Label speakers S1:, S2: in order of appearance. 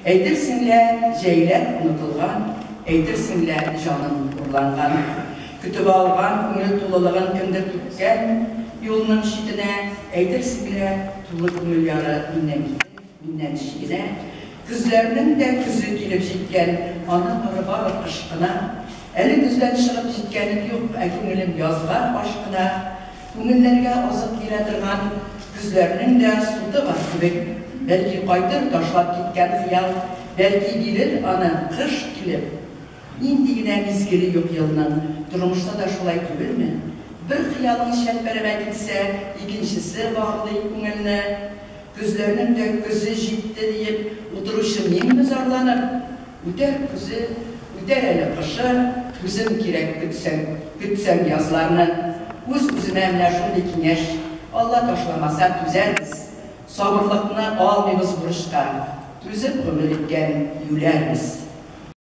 S1: Әйтерсіңлә, жәйләр ұнытылған, әйтерсіңлә, жанын ұрланған. Күтіп алған, көңіл толылығын кімдір түккен, yolunun şidine, әйтерсіңлә, тулы көңіл яры миннен шигіне. Күзләрнең дә күзі келіп жеткен, аны бары бары қышқына. Әлі күзден шығып жеткені жоқ, көңілім язға ашқына. Көңілләргә азық бере тұрған, күзләрнең дә суды бар кебек. Бәлки қайтыр ташлап кеткен хыял, бәлки бирер аны қыш килеп. Инде генә мизгеле юк елның, тормышта да шулай түгелме? Bir xiyalın şəlpərəmə gitsə, ikincisi bağlayıb көңілні. Күзләрнең дә күзі жетті deyib, отырушы мен мызарланып. Үтәр күзі, үтәр әлі қышы, күзім керек күтсәң язларны. Үз-үзімә менә шундый киңәш, Алла ташламаса түзәрбіз. Сабырлыкны алмыйбыз бурычка, түзеп гомер иткән юләрбез.